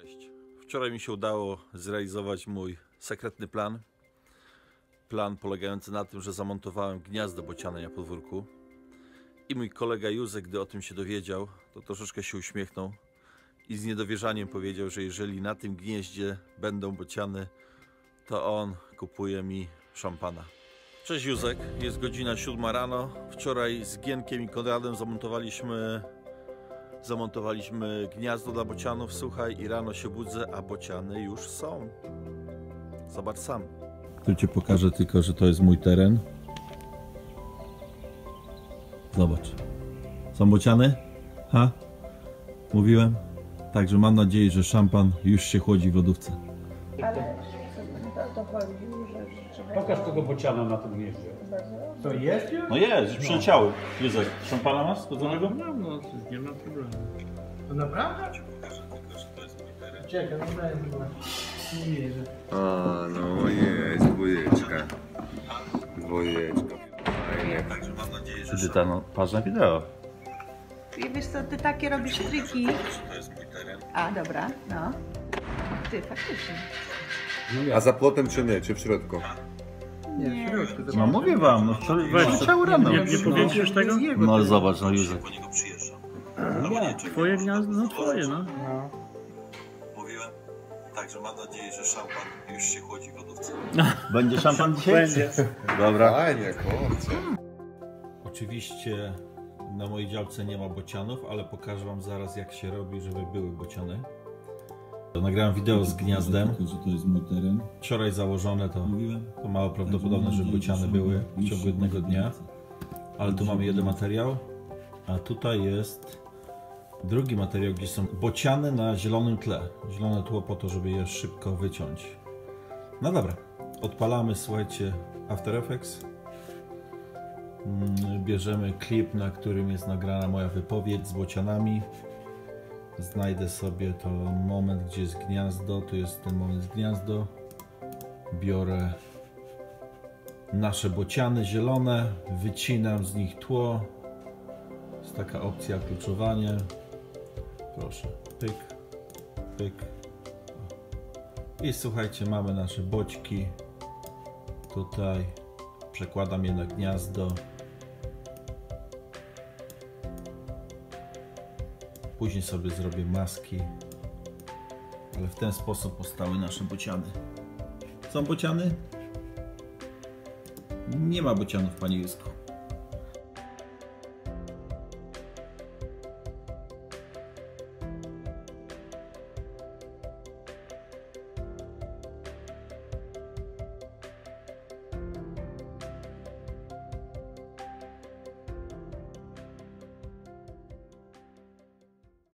Cześć. Wczoraj mi się udało zrealizować mój sekretny plan. Plan polegający na tym, że zamontowałem gniazdo bociane na podwórku. I mój kolega Józek, gdy o tym się dowiedział, to troszeczkę się uśmiechnął i z niedowierzaniem powiedział, że jeżeli na tym gnieździe będą bociany, to on kupuje mi szampana. Cześć Józek, jest godzina 7 rano. Wczoraj z Gienkiem i Konradem zamontowaliśmy gniazdo dla bocianów, słuchaj, i rano się budzę, a bociany już są. Zobacz sam. Tu Ci pokażę tylko, że to jest mój teren. Zobacz. Są bociany? Ha? Mówiłem? Także mam nadzieję, że szampan już się chłodzi w lodówce. Ale to chodzi, że trzeba... Pokaż tego bociana na tym gnieździe. To jest? No jest, już przyleciały. Józek, szampana masz gotowego? No, nie ma problemu. To naprawdę? Ja Ci pokażę tylko, że to jest mój teren. Czekaj, no daj mi nie wierzę. A, no jest dwójeczka. Dwójeczka. Fajnie. Także mam nadzieję, że szampan... Patrz na wideo. I wiesz co, ty takie robisz triki. To jest mój teren. A, dobra, no. Ty, faktycznie. A za płotem czy nie? Czy w środku? Nie, w środku. No mówię wam, no cały rano. Nie powiększysz tego? No ale zobacz, no Józek. Twoje gniazdo, no twoje, no. Mówiłem? Także mam nadzieję, że szampan już się chłodzi w lodówce. Będzie szampan dzisiaj? Będzie. Dobra. Fajnie, kurczę. Oczywiście na mojej działce nie ma bocianów, ale pokażę wam zaraz, jak się robi, żeby były bociany. Nagrałem wideo z gniazdem, że to jest mój teren. Wczoraj założone, to mało prawdopodobne, że bociany były w ciągu jednego dnia. Ale tu mamy jeden materiał, a tutaj jest drugi materiał, gdzie są bociany na zielonym tle. Zielone tło po to, żeby je szybko wyciąć. No dobra, odpalamy, słuchajcie, After Effects. Bierzemy klip, na którym jest nagrana moja wypowiedź z bocianami. Znajdę sobie to moment, gdzie jest gniazdo. Tu jest ten moment z gniazdo. Biorę nasze bociany zielone, wycinam z nich tło. Jest taka opcja kluczowanie. Proszę, pyk, pyk. I słuchajcie, mamy nasze boćki. Tutaj przekładam je na gniazdo. Później sobie zrobię maski. Ale w ten sposób powstały nasze bociany. Są bociany? Nie ma bocianów, panie Józku.